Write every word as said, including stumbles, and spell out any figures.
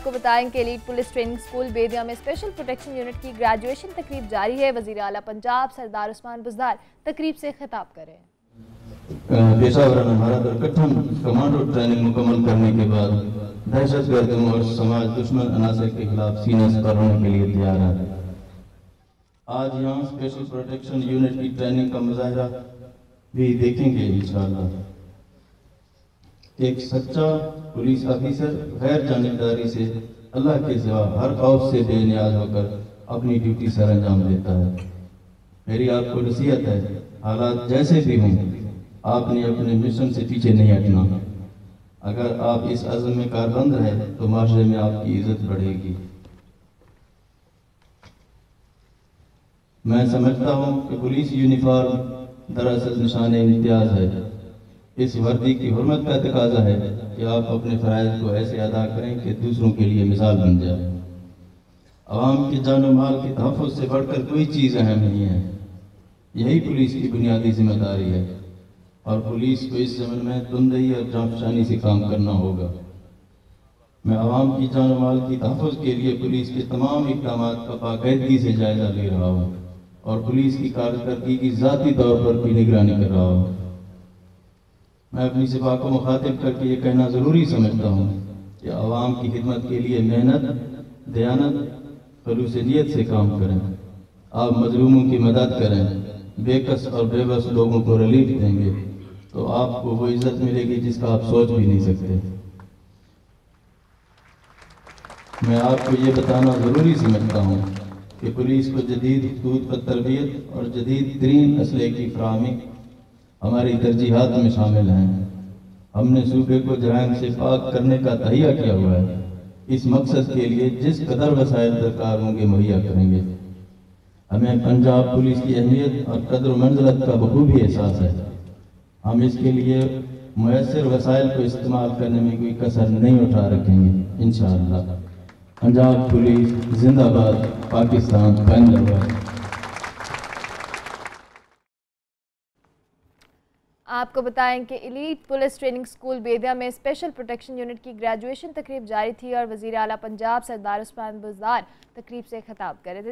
آپ کو بتائیں کہ elite police training school Bedian میں اسپیشل پروٹیکشن یونٹ کی گریجویشن تقریب جاری ہے۔ وزیر اعلیٰ پنجاب سردار عثمان بزدار تقریب سے خطاب کریں۔ پیشہ ورانہ مہارت اور کٹھن کمانڈو ٹریننگ مکمل کرنے کے بعد دہشت گردوں اور سماج دشمن عناصر کے خلاف سینہ سپر ہونے کے لیے تیار ہے۔ آج یہاں اسپیشل پروٹیکشن یونٹ کی ٹریننگ کا مظاہرہ بھی دیکھیں گے انشاءاللہ۔ ایک سچا پولیس آفیسر غیر جانبداری سے اللہ کے سوا ہر خوف سے بے نیاز ہو کر اپنی ڈیوٹی سر انجام دیتا ہے۔ میری آپ کو نصیحت ہے، حالات جیسے بھی ہوں آپ نے اپنے مشن سے پیچھے نہیں ہٹنا۔ اگر آپ اس عزم میں کاربند رہے تو معاشرے میں آپ کی عزت بڑھے گی۔ میں سمجھتا ہوں کہ پولیس یونیفارم دراصل نشان امتیاز ہے۔ اس وردی کی حرمت کا تقاضا ہے کہ آپ اپنے فرائض کو ایسے ادا کریں کہ دوسروں کے لیے مثال بن جائے۔ عوام کی جان و مال کے تحفظ سے بڑھ کر کوئی چیز اہم نہیں ہے۔ یہی پولیس کی بنیادی ذمہ داری ہے اور پولیس کو اس زمن میں تندہی اور جانفشانی سے کام کرنا ہوگا۔ میں عوام کی جان و مال کی تحفظ کے لیے پولیس کے تمام اقدامات کا باقاعدگی سے جائزہ لے رہا ہوں اور پولیس کی کارکردگی کی ذاتی طور پر بھی نگرانی کر رہا ہوں۔ میں اپنی سپاہ کو مخاطب کر کے یہ کہنا ضروری سمجھتا ہوں کہ عوام کی خدمت کے لیے محنت، دیانت، خلوص نیت سے کام کریں۔ آپ مظلوموں کی مدد کریں، بے کس اور بے بس لوگوں کو ریلیف دیں گے تو آپ کو وہ عزت ملے گی جس کا آپ سوچ بھی نہیں سکتے۔ میں آپ کو یہ بتانا ضروری سمجھتا ہوں کہ پولیس کو جدید خطوط پر تربیت اور جدید ترین اسلحے کی فراہمی ہماری ترجیحات میں شامل ہیں۔ ہم نے صوبے کو جرائم سے پاک کرنے کا تہیہ کیا ہوا ہے۔ اس مقصد کے لیے جس قدر وسائل درکار ہوں گے مہیا کریں گے۔ ہمیں پنجاب پولیس کی اہمیت اور قدر و منزلت کا بخوبی احساس ہے۔ ہم اس کے لیے میسر وسائل کو استعمال کرنے میں کوئی کسر نہیں اٹھا رکھیں گے انشاءاللہ۔ پنجاب پولیس زندہ باد، پاکستان زندہ باد۔ آپ کو بتائیں کہ elite police training school Bedian میں اسپیشل پروٹیکشن یونٹ کی گریجویشن تقریب جاری تھی اور وزیر اعلیٰ پنجاب سردار عثمان بزدار تقریب سے خطاب کر رہے تھے۔